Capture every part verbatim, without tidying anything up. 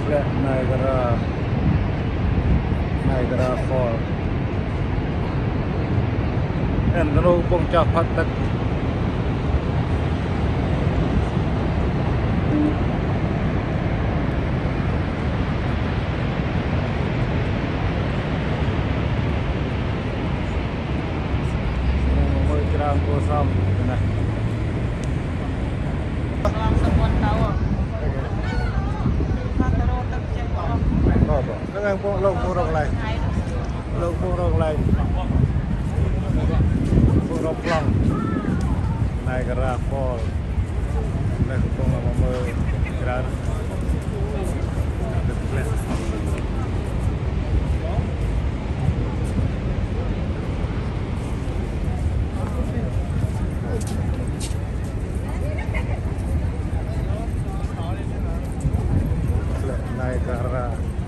Niagara Niagara Fall and no bông chọc phát tất mới kira cô xong này nó đang buông lông buông rộng này lông buông rộng này buông rộng lòng Niagara Fall này cũng là một mơ kira Niagara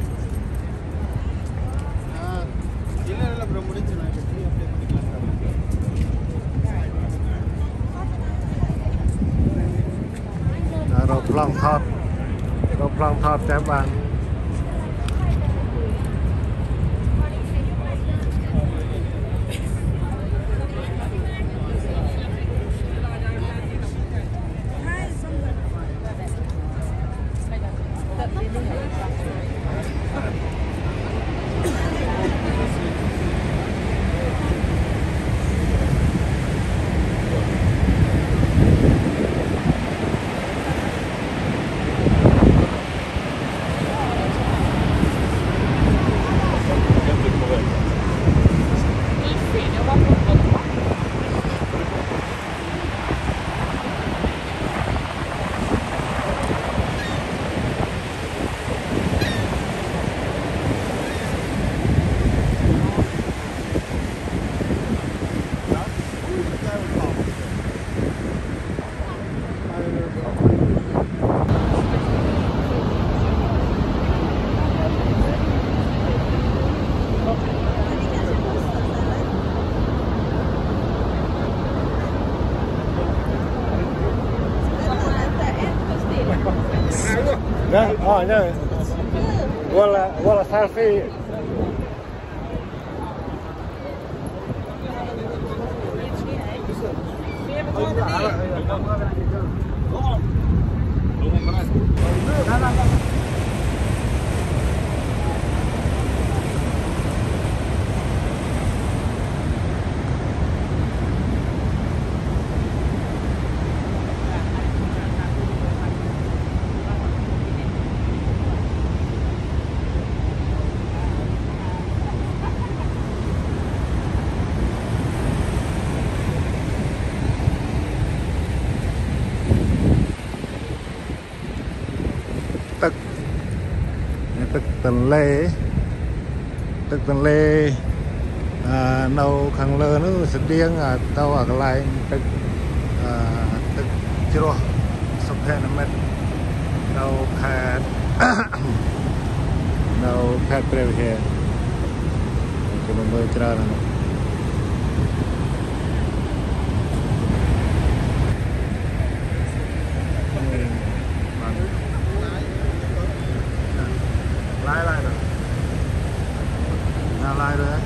เราพลองทอดเราพลองทอดแจ๊บบ้านoh no wala wala selfie tức tức tần lê tức tần lê à, nâu khang lơ nó sẽ điên à, tao ở cái lại tức à, tức chưa sắp hết nó mất nâu khát nâu khát bèo hè cái mình mới ra rồi lại lại rồi nào lại rồi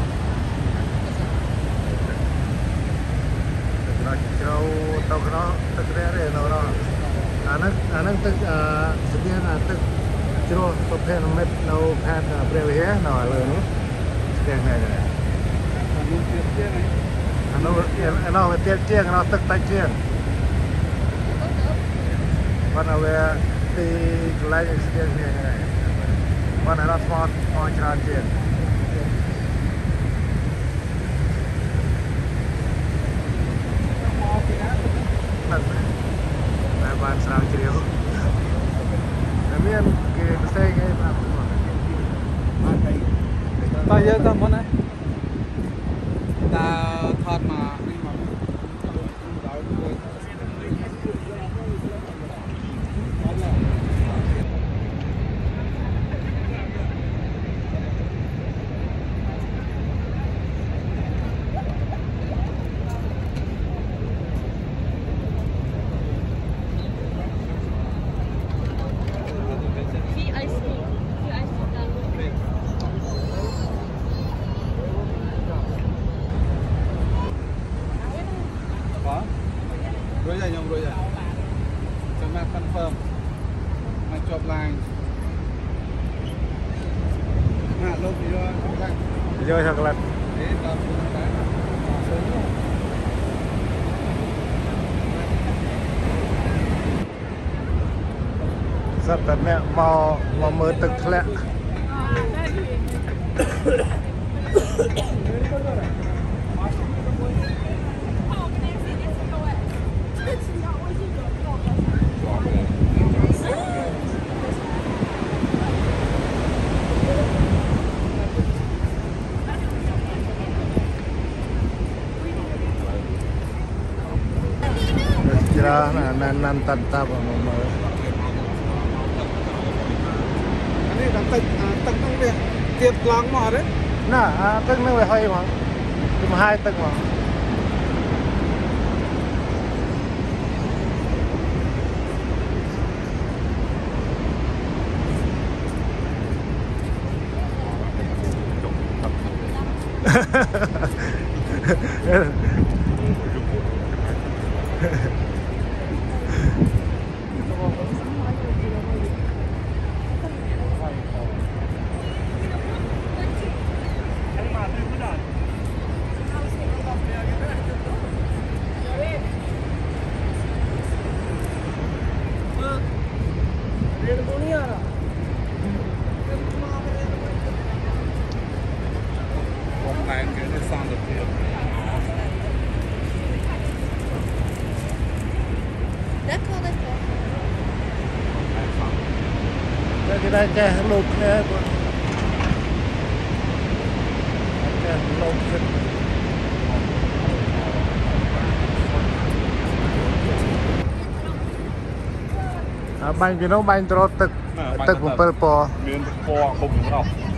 nó trâu tao cái nó tức rẻ đấy nó nó anh anh tức sự kiện là tức trâu tập thể nó mất nó khát bèo hé nó lời nó cái này này anh nó anh nó tiết chiên nó tức tay chiên còn là về thì lại cái sự kiện nàyวันนั้นเราทอดทอดจานเจียนนั่นแม่บ้านสร้างเจียวแต่เมียนเกี่ยวกับเซ็งไอ้บ้านตาเยอะจังมั้งนะตาทอดมา ice confirm មកជាប់ line ណាលោកយកយកឆូក្លាតទេតើតែសត្វតែអ្នកមកមកមើលទឹកធ្លាក់ច្រើនណាស់ណាន់តាន់តាប់មកមើលនេះដល់ទឹកទឹកហ្នឹងវាទៀតឡងមកទេណាទឹកហ្នឹងវាហុយហ្មងវាមហាយទឹកហ្មង Cái đây che lụt nè bọn che lụt à bánh cái nó bánh trộnទឹកទឹកmột bờ bò miếng bò không đúng đâu